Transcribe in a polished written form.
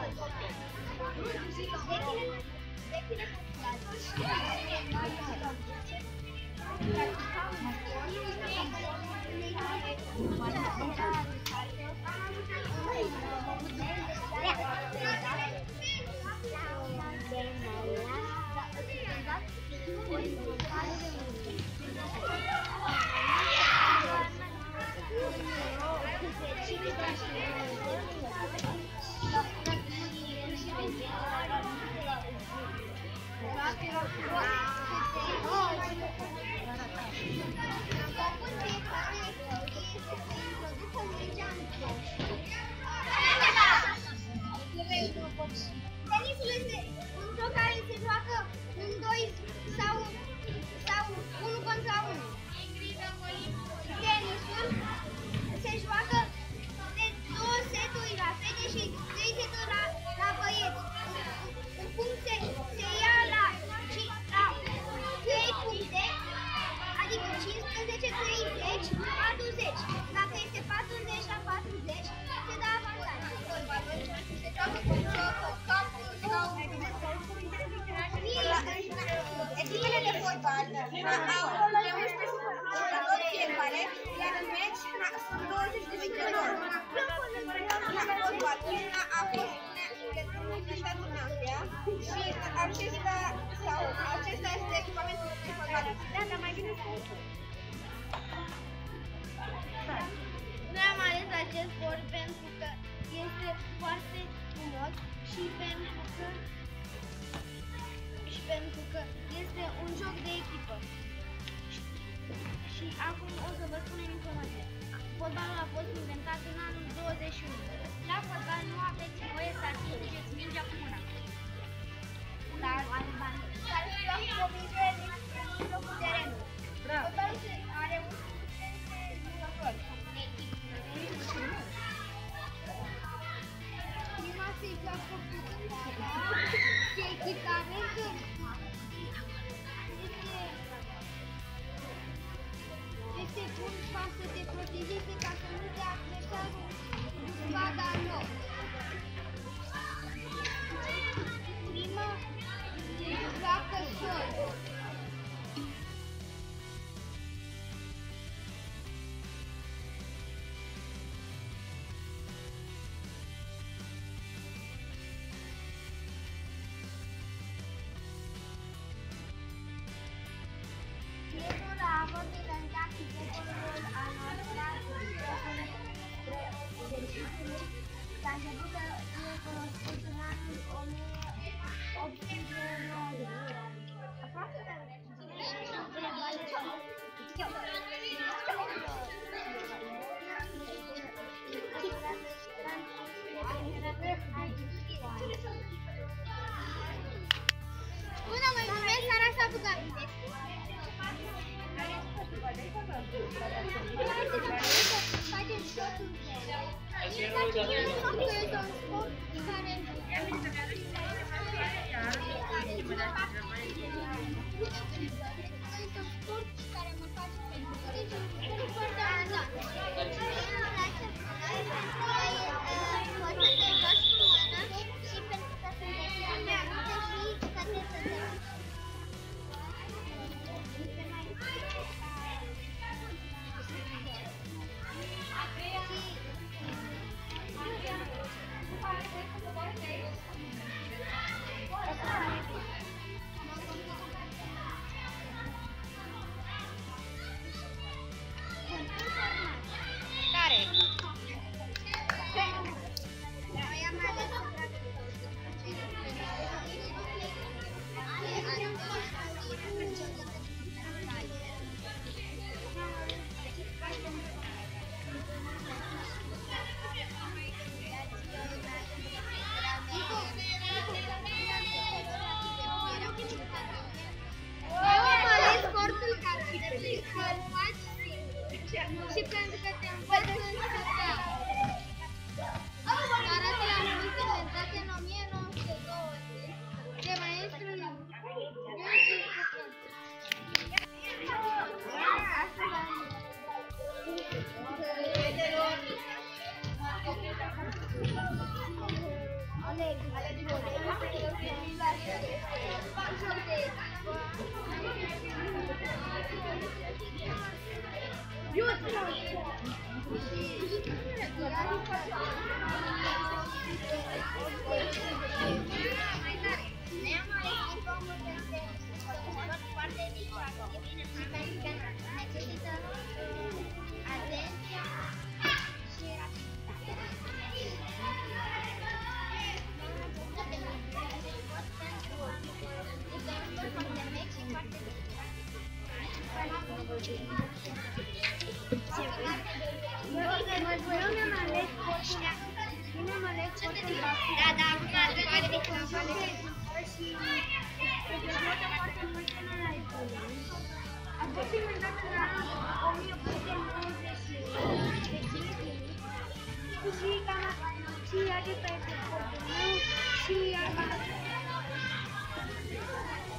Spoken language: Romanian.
Tenisul este un joc care se joacă în 2 sau 1 contra 1. Tenisul se joacă de 2 seturi la fete și 3 seturi la băieți. Un punct se ia la 3 puncte, adică 15, 30, 40. Dacă este 40 la 40, se dă avantaj. Se joacă cu campul sau echipele de fotbal au de 11 jucători fiecare, iar în meci sunt 20 de jucători. Fotbalul a fost publicat în Austria și acesta este echipamentul de fotbal. Da, dar mai bine să noi am ales acest sport pentru că este foarte frumos și pentru că este un joc de echipă. Și acum o să vă spunem informația. Fotbalul a fost inventat în anul 21. La fotbal nu aveți voie să atingeți mingea cu mâna. Dar care se joacă cu o minge din mijlocul terenului. Fotbalul are 11 jucători. Prima se joacă cu echipamentul este bun ca să te protejeze ca să nu te adversarul vadă în loc. Prima se joacă sol. A fost inventat și secolul al s-a început să fie folosit în anul 1890. Aproape de Bună, mă numesc Sara Bugan. Și pentru că te învăț în stătea. Arată la anumite inventate în 1920 de maestru Aleg necesită atenția și da, da, acum trebuie să Atunci când am dat la 1890 și ea de pe portul meu și ea